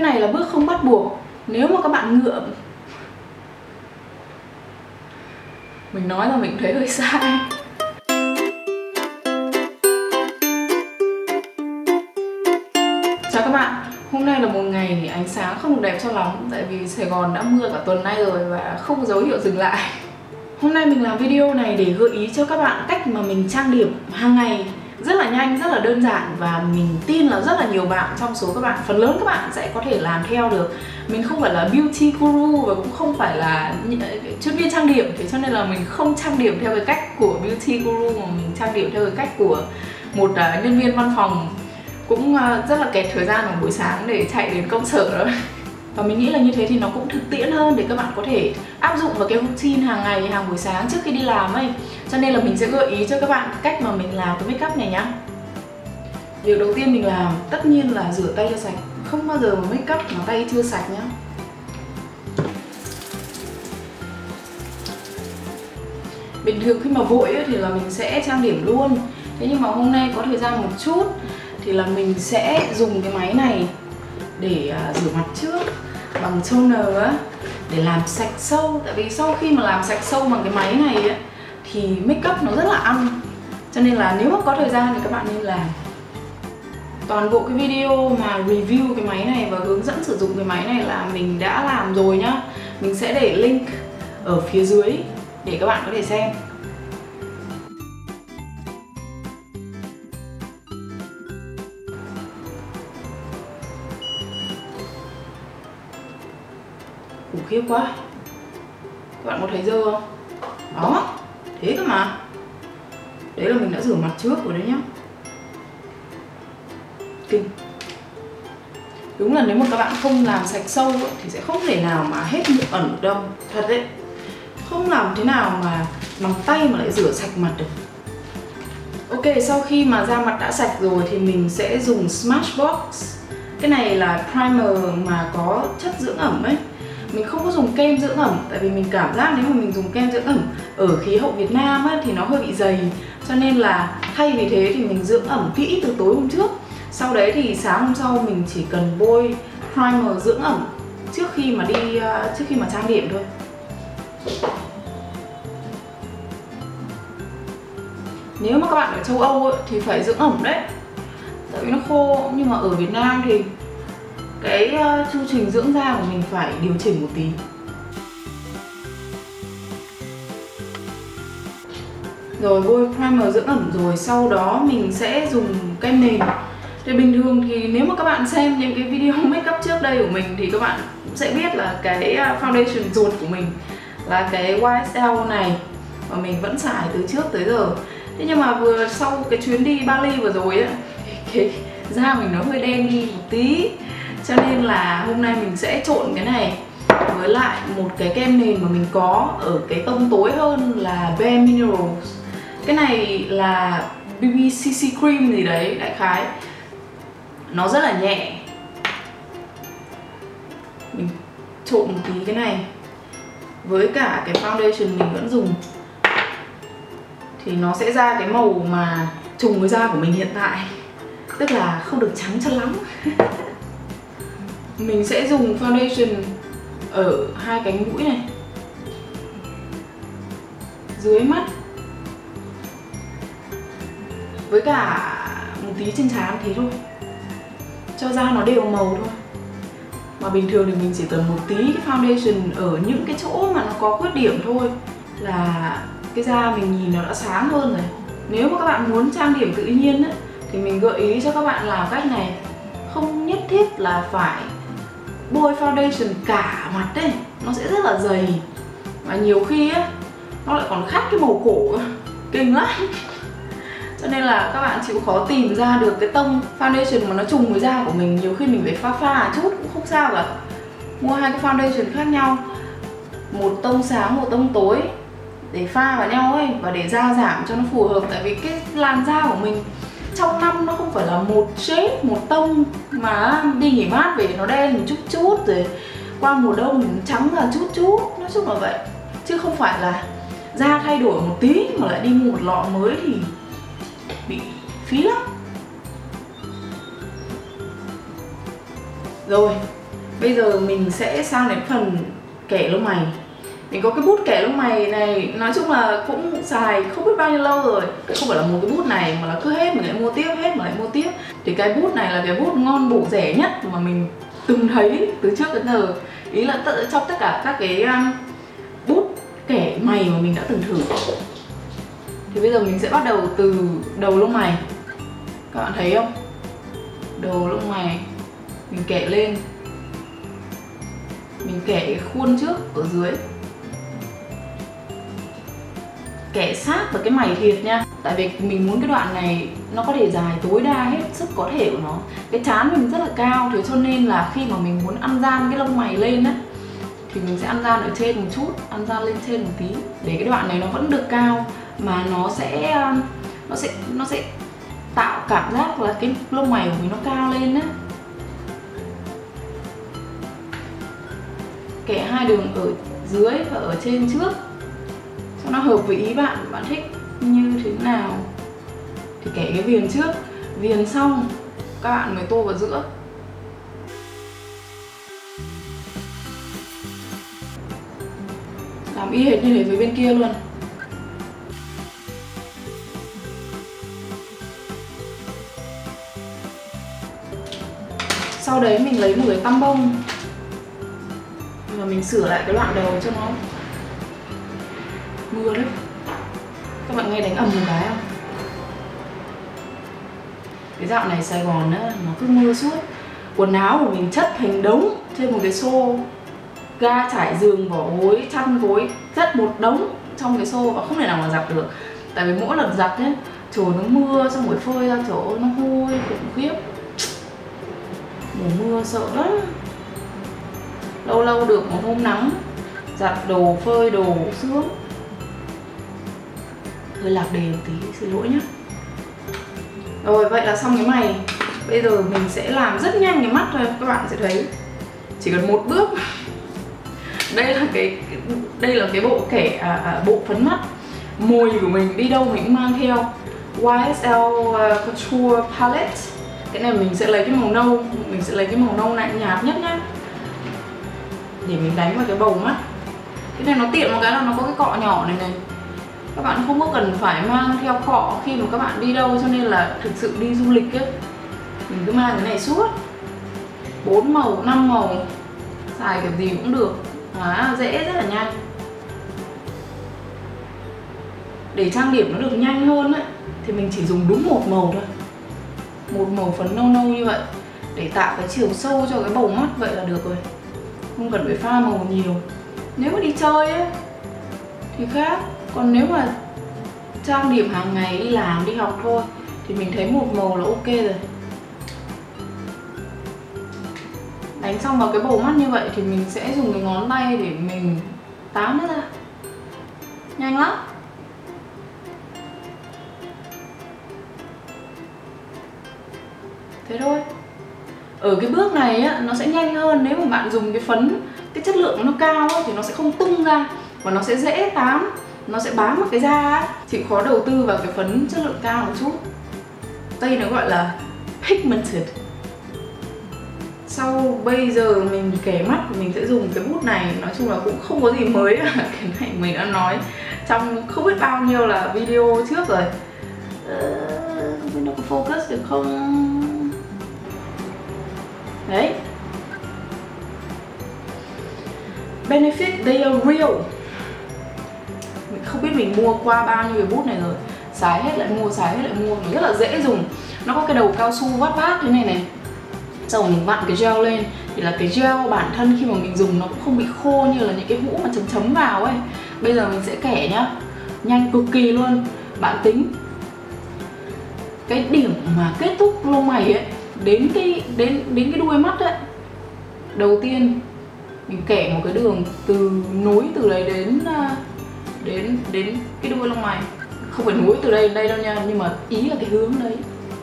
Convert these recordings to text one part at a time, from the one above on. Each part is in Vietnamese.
Cái này là bước không bắt buộc. Nếu mà các bạn ngựa, mình nói là mình thấy hơi sai. Chào các bạn, hôm nay là một ngày thì ánh sáng không được đẹp cho lắm. Tại vì Sài Gòn đã mưa cả tuần nay rồi và không có dấu hiệu dừng lại. Hôm nay mình làm video này để gợi ý cho các bạn cách mà mình trang điểm hàng ngày rất là nhanh, rất là đơn giản. Và mình tin là rất là nhiều bạn trong số các bạn, phần lớn các bạn sẽ có thể làm theo được. Mình không phải là beauty guru và cũng không phải là chuyên viên trang điểm, thế cho nên là mình không trang điểm theo cái cách của beauty guru, mà mình trang điểm theo cái cách của một nhân viên văn phòng cũng rất là kẹt thời gian vào buổi sáng để chạy đến công sở đó. Và mình nghĩ là như thế thì nó cũng thực tiễn hơn để các bạn có thể áp dụng vào cái routine hàng ngày, hàng buổi sáng trước khi đi làm ấy. Cho nên là mình sẽ gợi ý cho các bạn cách mà mình làm cái make up này nhá. Việc đầu tiên mình làm tất nhiên là rửa tay cho sạch. Không bao giờ mà make up mà tay chưa sạch nhá. Bình thường khi mà vội ấy, thì là mình sẽ trang điểm luôn. Thế nhưng mà hôm nay có thời gian một chút thì là mình sẽ dùng cái máy này để rửa mặt trước bằng toner á, để làm sạch sâu. Tại vì sau khi mà làm sạch sâu bằng cái máy này á, thì make up nó rất là ăn. Cho nên là nếu mà có thời gian thì các bạn nên làm. Toàn bộ cái video mà review cái máy này và hướng dẫn sử dụng cái máy này là mình đã làm rồi nhá. Mình sẽ để link ở phía dưới để các bạn có thể xem. Khủng khiếp quá. Các bạn có thấy dơ không? Đó, thế cơ mà. Đấy là mình đã rửa mặt trước rồi đấy nhá. Kinh. Đúng là nếu mà các bạn không làm sạch sâu ấy, thì sẽ không thể nào mà hết mụn ẩn được đâu. Thật đấy. Không làm thế nào mà bằng tay mà lại rửa sạch mặt được. Ok, sau khi mà da mặt đã sạch rồi thì mình sẽ dùng Smashbox. Cái này là primer mà có chất dưỡng ẩm ấy. Mình không có dùng kem dưỡng ẩm, tại vì mình cảm giác nếu mà mình dùng kem dưỡng ẩm ở khí hậu Việt Nam ấy, thì nó hơi bị dày. Cho nên là thay vì thế thì mình dưỡng ẩm kỹ từ tối hôm trước. Sau đấy thì sáng hôm sau mình chỉ cần bôi primer dưỡng ẩm trước khi mà trang điểm thôi. Nếu mà các bạn ở châu Âu ấy, thì phải dưỡng ẩm đấy, tại vì nó khô. Nhưng mà ở Việt Nam thì cái chu trình dưỡng da của mình phải điều chỉnh một tí. Rồi bôi primer dưỡng ẩm rồi, sau đó mình sẽ dùng kem nền. Thì bình thường thì nếu mà các bạn xem những cái video make up trước đây của mình thì các bạn cũng sẽ biết là cái foundation ruột của mình là cái YSL này, và mình vẫn xài từ trước tới giờ. Thế nhưng mà vừa sau cái chuyến đi Bali vừa rồi á, cái da mình nó hơi đen đi một tí. Cho nên là hôm nay mình sẽ trộn cái này với lại một cái kem nền mà mình có ở cái tông tối hơn là Bare Minerals. Cái này là BB CC Cream gì đấy, đại khái. Nó rất là nhẹ. Mình trộn một tí cái này với cả cái foundation mình vẫn dùng, thì nó sẽ ra cái màu mà trùng với da của mình hiện tại. Tức là không được trắng cho lắm. Mình sẽ dùng foundation ở hai cánh mũi này, dưới mắt, với cả một tí trên trán thế thôi, cho da nó đều màu thôi. Mà bình thường thì mình chỉ cần một tí cái foundation ở những cái chỗ mà nó có khuyết điểm thôi là cái da mình nhìn nó đã sáng hơn rồi. Nếu mà các bạn muốn trang điểm tự nhiên ấy, thì mình gợi ý cho các bạn làm cách này. Không nhất thiết là phải bôi foundation cả mặt ấy, nó sẽ rất là dày. Và nhiều khi ấy, nó lại còn khác cái màu cổ, kinh lắm. Cho nên là các bạn chịu khó tìm ra được cái tông foundation mà nó trùng với da của mình. Nhiều khi mình phải pha chút cũng không sao cả. Mua hai cái foundation khác nhau, một tông sáng, một tông tối, để pha vào nhau ấy, và để da giảm cho nó phù hợp. Tại vì cái làn da của mình trong năm nó không phải là một shade, một tông, mà đi nghỉ mát về nó đen một chút chút, rồi qua mùa đông nó trắng ra chút chút. Nói chung là vậy, chứ không phải là da thay đổi một tí mà lại đi mua một lọ mới thì bị phí lắm. Rồi, Bây giờ mình sẽ sang đến phần kẻ lông mày. Mình có cái bút kẻ lông mày này, nói chung là cũng xài không biết bao nhiêu lâu rồi. Không phải là một cái bút này mà là cứ hết mình lại mua tiếp, hết mà lại mua tiếp. Thì cái bút này là cái bút ngon bổ rẻ nhất mà mình từng thấy từ trước đến giờ. Ý là trong tất cả các cái bút kẻ mày mà mình đã từng thử. Thì bây giờ mình sẽ bắt đầu từ đầu lông mày. Các bạn thấy không? Đầu lông mày mình kẻ lên, mình kẻ cái khuôn trước ở dưới, kẻ sát vào cái mày thiệt nha. Tại vì mình muốn cái đoạn này nó có thể dài tối đa hết sức có thể của nó. Cái trán mình rất là cao, thế cho nên là khi mà mình muốn ăn gian cái lông mày lên á thì mình sẽ ăn gian ở trên một chút, ăn gian lên trên một tí để cái đoạn này nó vẫn được cao mà nó sẽ tạo cảm giác là cái lông mày của mình nó cao lên á. Kẻ hai đường ở dưới và ở trên trước cho nó hợp với ý bạn, bạn thích như thế nào thì kẻ cái viền trước, viền xong các bạn mới tô vào giữa. Làm y hệt như thế với bên kia luôn. Sau đấy mình lấy một cái tăm bông và mình sửa lại cái đoạn đầu cho nó mưa đấy. Các bạn nghe đánh ầm một cái không? Cái dạo này Sài Gòn á, nó cứ mưa suốt. Quần áo của mình chất thành đống trên một cái xô, ga trải giường, vỏ gối, chăn gối chất một đống trong cái xô và không thể nào mà giặt được. Tại vì mỗi lần giặt ấy, trời nó mưa xong rồi phơi ra, trời ơi nó hôi khủng khiếp. Mùa mưa sợ lắm. Lâu lâu được một hôm nắng, giặt đồ, phơi đồ sướng. Hơi lạc đề một tí, xin lỗi nhé. Rồi, vậy là xong cái mày. Bây giờ mình sẽ làm rất nhanh cái mắt thôi, các bạn sẽ thấy. Chỉ cần một bước. Đây là cái bộ bộ phấn mắt. Mồi của mình đi đâu mình cũng mang theo. YSL Couture Palette. Cái này mình sẽ lấy cái màu nâu, mình sẽ lấy cái màu nâu này nhạt nhất nhá. Để mình đánh vào cái bầu mắt. Cái này nó tiện một cái là nó có cái cọ nhỏ này này. Các bạn không có cần phải mang theo cọ khi mà các bạn đi đâu, cho nên là thực sự đi du lịch ấy, mình cứ mang cái này suốt. 4 màu, 5 màu, xài kiểu gì cũng được. Dễ, rất là nhanh. Để trang điểm nó được nhanh hơn ấy, thì mình chỉ dùng đúng một màu thôi. Một màu phấn nâu nâu như vậy để tạo cái chiều sâu cho cái bầu mắt, vậy là được rồi. Không cần phải pha màu nhiều. Nếu mà đi chơi ấy thì khác. Còn nếu mà trang điểm hàng ngày, đi làm, đi học thôi thì mình thấy một màu là ok rồi. Đánh xong vào cái bầu mắt như vậy thì mình sẽ dùng cái ngón tay để mình tán nó ra. Nhanh lắm. Thế thôi. Ở cái bước này á, nó sẽ nhanh hơn nếu mà bạn dùng cái phấn, cái chất lượng nó cao á, thì nó sẽ không tung ra và nó sẽ dễ tán, nó sẽ bám vào cái da á. Chịu khó đầu tư vào cái phấn chất lượng cao một chút. Đây nó gọi là pigmented. Sau bây giờ mình kẻ mắt mình sẽ dùng cái bút này. Nói chung là cũng không có gì mới. Cái này mình đã nói trong không biết bao nhiêu là video trước rồi. Không biết nó có focus được không? Đấy. Benefit, they are real. Mình không biết mình mua qua bao nhiêu cái bút này rồi. Xài hết lại mua, xài hết lại mua. Nó rất là dễ dùng. Nó có cái đầu cao su vát vát thế này này. Xong rồi mình vặn cái gel lên. Thì là cái gel bản thân khi mà mình dùng nó cũng không bị khô như là những cái hũ mà chấm chấm vào ấy. Bây giờ mình sẽ kẻ nhá. Nhanh cực kỳ luôn. Bạn tính cái điểm mà kết thúc lông mày ấy, đến cái đuôi mắt ấy. Đầu tiên mình kẻ một cái đường nối từ đấy đến cái đuôi lông mày. Không phải nối từ đây đến đây đâu nha, nhưng mà ý là cái hướng đấy.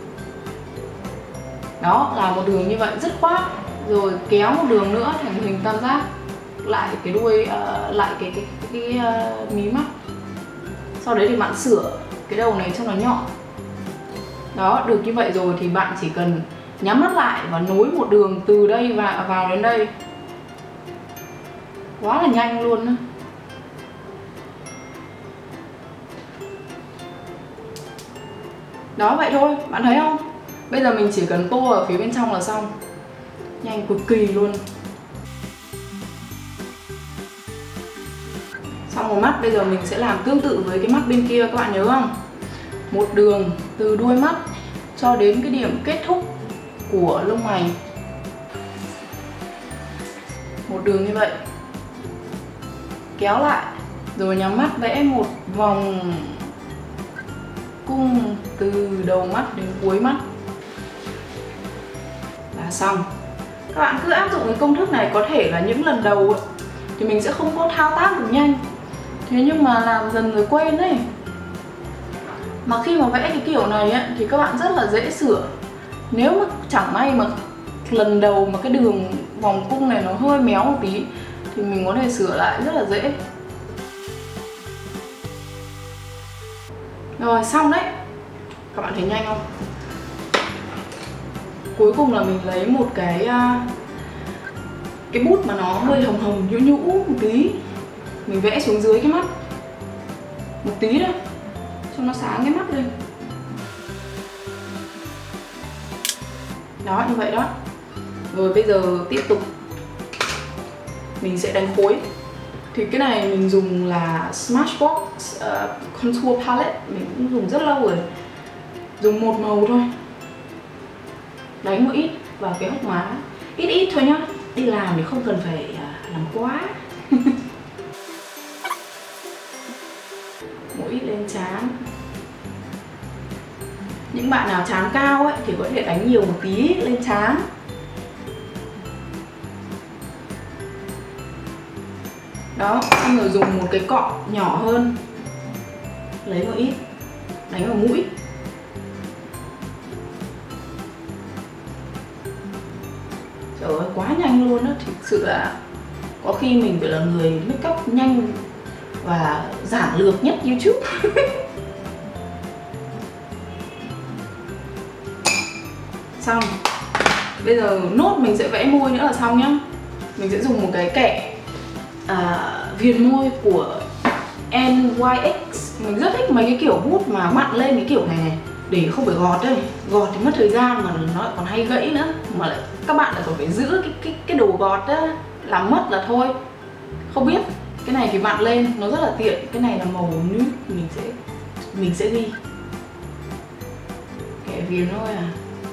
Đó, là một đường như vậy rất khoát. Rồi kéo một đường nữa thành hình tam giác lại cái đuôi, lại cái mí mắt. Sau đấy thì bạn sửa cái đầu này cho nó nhọn. Đó, được như vậy rồi thì bạn chỉ cần nhắm mắt lại và nối một đường từ đây và vào đến đây. Quá là nhanh luôn á. Đó, vậy thôi, bạn thấy không? Bây giờ mình chỉ cần tô ở phía bên trong là xong. Nhanh cực kỳ luôn. Xong một mắt, bây giờ mình sẽ làm tương tự với cái mắt bên kia, các bạn nhớ không? Một đường từ đuôi mắt cho đến cái điểm kết thúc của lông mày. Một đường như vậy. Kéo lại, rồi nhắm mắt vẽ một vòng cung từ đầu mắt đến cuối mắt là xong. Các bạn cứ áp dụng cái công thức này, có thể là những lần đầu thì mình sẽ không có thao tác được nhanh, thế nhưng mà làm dần rồi quên đấy. Mà khi mà vẽ cái kiểu này ấy, thì các bạn rất là dễ sửa. Nếu mà chẳng may mà lần đầu mà cái đường vòng cung này nó hơi méo một tí thì mình có thể sửa lại rất là dễ. Rồi, xong đấy. Các bạn thấy nhanh không? Cuối cùng là mình lấy một cái bút mà nó hơi hồng hồng nhũ nhũ một tí. Mình vẽ xuống dưới cái mắt một tí thôi, cho nó sáng cái mắt lên. Đó, như vậy đó. Rồi bây giờ tiếp tục mình sẽ đánh khối. Thì cái này mình dùng là Smashbox Contour Palette. Mình cũng dùng rất lâu rồi. Dùng một màu thôi. Đánh một ít vào cái hốc má. Ít thôi nhá. Đi làm thì không cần phải làm quá. Một ít lên trán. Những bạn nào trán cao ấy thì có thể đánh nhiều một tí lên trán. Đó, xong rồi dùng một cái cọ nhỏ hơn, lấy một ít, đánh vào mũi. Trời ơi, quá nhanh luôn á, thực sự là có khi mình phải là người make up nhanh và giản lược nhất YouTube. Xong. Bây giờ nốt mình sẽ vẽ môi nữa là xong nhá. Mình sẽ dùng một cái kẻ viền môi của NYX. Mình rất thích mấy cái kiểu bút mà mặn lên cái kiểu này này, để không phải gọt đây. Gọt thì mất thời gian mà nó lại còn hay gãy nữa, mà lại các bạn lại còn phải giữ cái đồ gọt đó, làm mất là thôi. Không biết. Cái này thì mặn lên nó rất là tiện. Cái này là màu nude, mình sẽ ghi kẻ viền thôi à.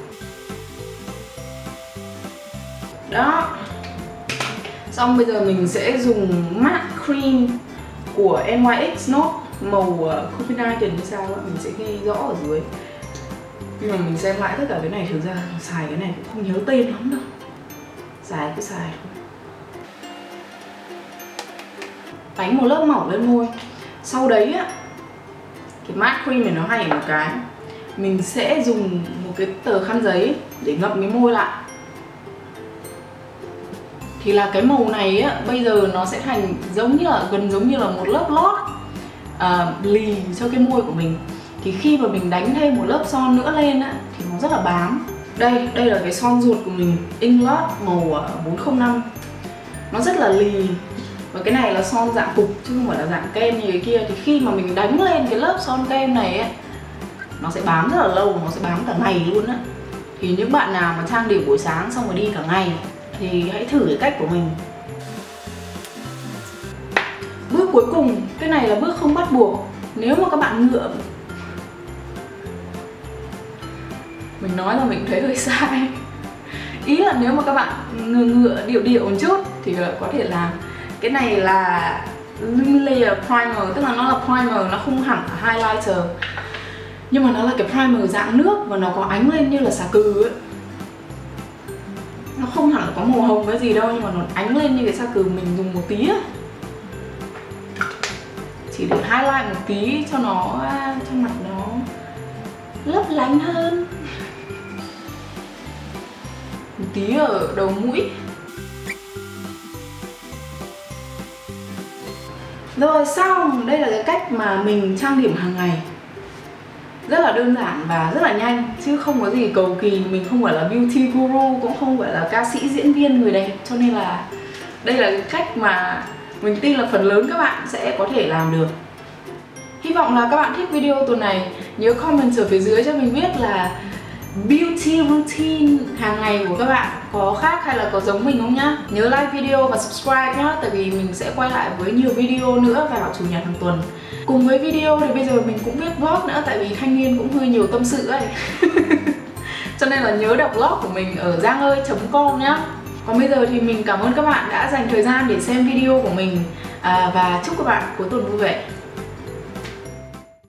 Đó. Xong bây giờ mình sẽ dùng matte cream của NYX Note màu Copenhagen như sao á, mình sẽ ghi rõ ở dưới. Nhưng mà mình xem lại tất cả cái này, thực ra xài cái này cũng không nhớ tên lắm đâu. Xài cứ xài thôi. Đánh một lớp mỏng lên môi. Sau đấy á, cái matte cream này nó hay ở một cái, mình sẽ dùng một cái tờ khăn giấy để ngậm cái môi lại. Thì là cái màu này á, bây giờ nó sẽ thành gần giống như là một lớp lót lì cho cái môi của mình. Thì khi mà mình đánh thêm một lớp son nữa lên á, thì nó rất là bám. Đây là cái son ruột của mình, Inglot màu 405. Nó rất là lì. Và cái này là son dạng cục chứ không phải là dạng kem như cái kia. Thì khi mà mình đánh lên cái lớp son kem này ấy, nó sẽ bám rất là lâu, nó sẽ bám cả ngày luôn á. Thì những bạn nào mà trang điểm buổi sáng xong rồi đi cả ngày thì hãy thử cái cách của mình. Bước cuối cùng, cái này là bước không bắt buộc. Nếu mà các bạn ngựa, mình nói là mình thấy hơi sai. Ý là nếu mà các bạn ngựa điệu một chút thì có thể làm. Cái này là Layer Primer, tức là nó là primer, nó không hẳn là highlighter. Nhưng mà nó là cái primer dạng nước và nó có ánh lên như là xà cừ ấy. Nó không hẳn là có màu hồng cái gì đâu, nhưng mà nó ánh lên như cái xà cừ, mình dùng một tí á. Chỉ để highlight một tí cho mặt nó lấp lánh hơn. Một tí ở đầu mũi. Rồi xong, đây là cái cách mà mình trang điểm hàng ngày. rất là đơn giản và rất là nhanh, chứ không có gì cầu kỳ. Mình không phải là beauty guru, cũng không phải là ca sĩ diễn viên người đẹp, cho nên là đây là cái cách mà mình tin là phần lớn các bạn sẽ có thể làm được. Hy vọng là các bạn thích video tuần này. Nhớ comment ở phía dưới cho mình biết là beauty routine hàng ngày của các bạn có khác hay là có giống mình không nhá. Nhớ like video và subscribe nhá, tại vì mình sẽ quay lại với nhiều video nữa vào chủ nhật hàng tuần. Cùng với video thì bây giờ mình cũng viết blog nữa, tại vì thanh niên cũng hơi nhiều tâm sự ấy. Cho nên là nhớ đọc blog của mình ở giangơi.com nhá. Còn bây giờ thì mình cảm ơn các bạn đã dành thời gian để xem video của mình, và chúc các bạn cuối tuần vui vẻ.